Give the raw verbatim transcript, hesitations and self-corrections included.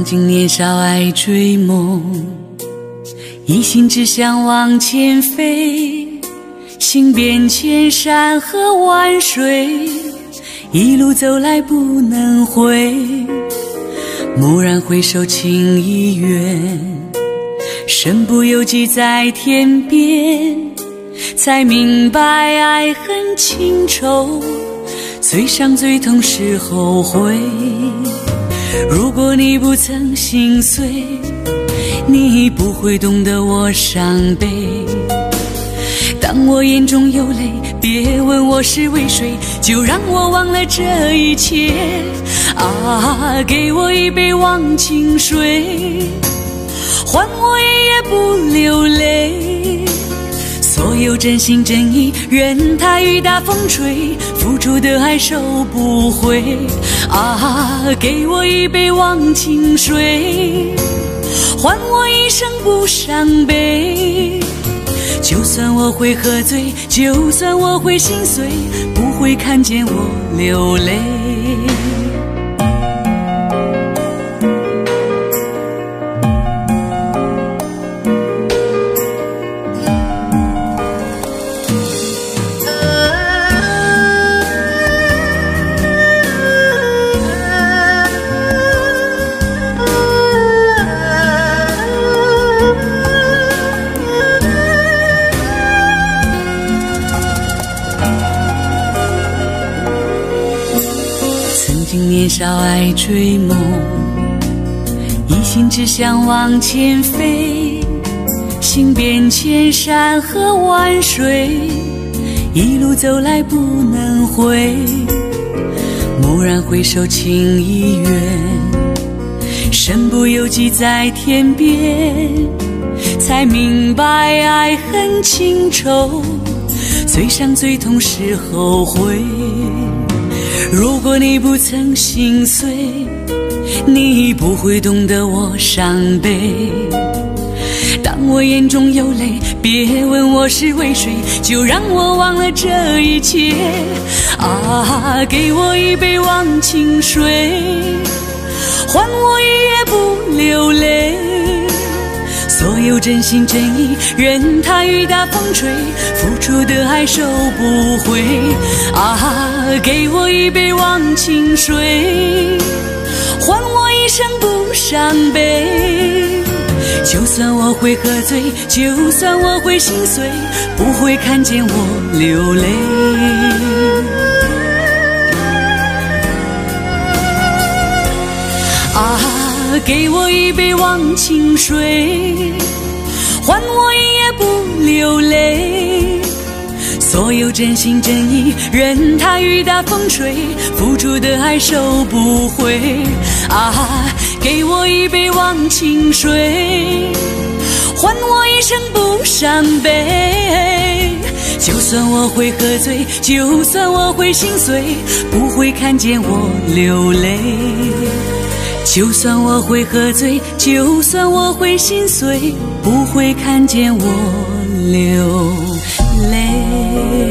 经年少爱追梦，一心只想往前飞，行遍千山和万水，一路走来不能回。蓦然回首，情已远，身不由己在天边，才明白爱恨情仇，最伤最痛是后悔。如果你不曾心碎，你不会懂得我伤悲。当我眼中有泪，别问我是为谁，就让我忘了这一切。啊，给我一杯忘情水，换我一夜不流泪。所有真心真意，任它雨打风吹，付出的爱收不回。啊，给我一杯忘情水，换我一生不伤悲。就算我会喝醉，就算我会心碎，不会看见我流泪。年少爱追梦，一心只想往前飞，行遍千山和万水，一路走来不能回。蓦然回首，情已远，身不由己在天边，才明白爱恨情仇，最伤最痛是后悔。如果你不曾心碎，你不会懂得我伤悲。当我眼中有泪，别问我是为谁，就让我忘了这一切。啊，给我一杯忘情水，换我一夜不流泪。所有真心真意，任它雨打风吹，付出的爱收不回。啊，给我一杯忘情水，换我一生不伤悲。就算我会喝醉，就算我会心碎，不会看见我流泪。啊，给我一杯忘情水，换我一夜不流泪。所有真心真意，任它雨打风吹，付出的爱收不回。啊，给我一杯忘情水，换我一生不伤悲。就算我会喝醉，就算我会心碎，不会看见我流泪。就算我会喝醉，就算我会心碎，不会看见我流泪。